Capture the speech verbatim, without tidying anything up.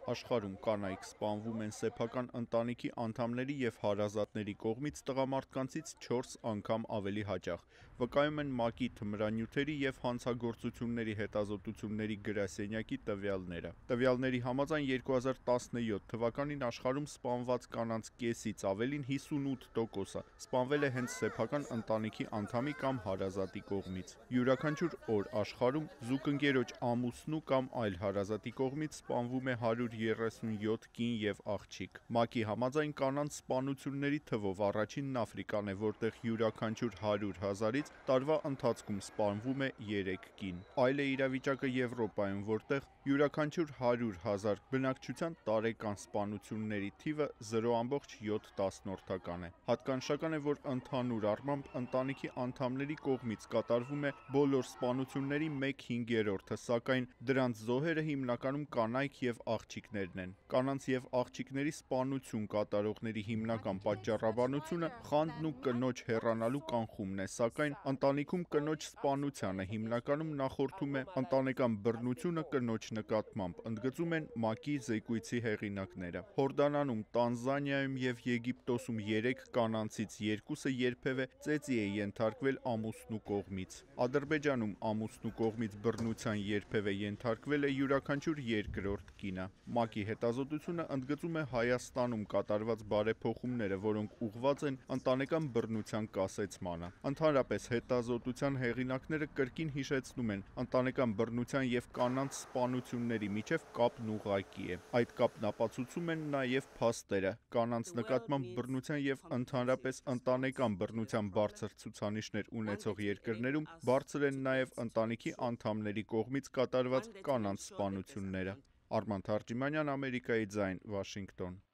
Աշխարհում կանայք սպանվում են սեփական ընտանիքի անդամների և հարազատների կողմից տղամարդկանցից չորս անգամ ավելի հաճախ։ Վկայում են ՄԱԿ-ի թմրանյութերի և հանցագործությունների հետազոտությունների գրասենյակի տվյալները։ Տվյալների համաձայն երկու հազար տասնյոթ թվականին աշխարհում սպանված կանանց կեսից ավելին հիսունութ տոկոսը սպանվել է հենց սեփական ընտանիքի անդամի կամ հարազատի կողմից։ Յուրաքանչյուր օր աշխարհում զուգընկերոջ ամուսնու կամ այլ հարազատի կողմից սպանվում է հարյուր երեսունյոթ կին և աղջիկ։ ՄԱԿ-ի համաձայն կանանց սպանությունների թվով առաջինն Աֆրիկան է, որտեղ յուրաքանչյուր հարյուր հազարից տարվա ընթացքում սպանվում է երեք կին։ Այլ է իրավիճակը Եվրոպայում, որտեղ յուրաքանչյուր հարյուր հազար բնակչության տարեկան սպանությունների թիվը զրո կողմից յոթ տասնորդական է։ Հատկանշական է, որ ընդհանուր առմամբ ընտանիքի անդամների կողմից կատարվում է բոլոր սպանությունների մեկ հինգերորդը, սակայն դրանց զոհերը հիմնականում կանայք և աղջիկներն են։ Կանանց և աղջիկների սպանություն կատարողների հիմնական պատճառաբանությունը խանդն ու կնոջ հեռանալու կանխումն է, սակայն ընտանիքում կնոջ սպանությանը հիմնականում նախորդում է ընտանեկան բռնությունը կնոջ նկատմամբ, ընդգծում են ՄԱԿ-ի զեկույցի հեղինակները։ Հորդանանում, Տանզանիայում և Եգիպտոսում երեք կանանցից երկուսը երբևէ ծեծի է ենթարկվել ամուսնու կողմից։ Ադրբեջանում ամուսնու կողմից բռնության երբևէ ենթարկվել է յուրաքանչյուր երկրորդ կինը։ ՄԱԿ-ի հետազոտությունը ընդգծում է Հայաստանում կատարված բարեփոխումները, որոնք ուղղված են ընտանեկան բռնության կասեցմանը։ Ընդհանրապես, հետազոտության հեղինակները կրկին հիշեցնում են՝ ընտանեկան բռնության և կանանց սպանությունների միջև կապն ուղղակի է։ Այդ կապն ապացուցում են նաև փաստերը։ Կանանց նկատմամբ բռնության և ընդհանրապես ընտանեկան բռնության բարձր ցուցանիշներ ունեցող երկրներում բարձր են նաև ընտանիքի անդամների կողմից կատարված կանանց սպանությունները։ Արման Թարջիմանյան, Ամերիկայի ձայն, Վաշինգտոն։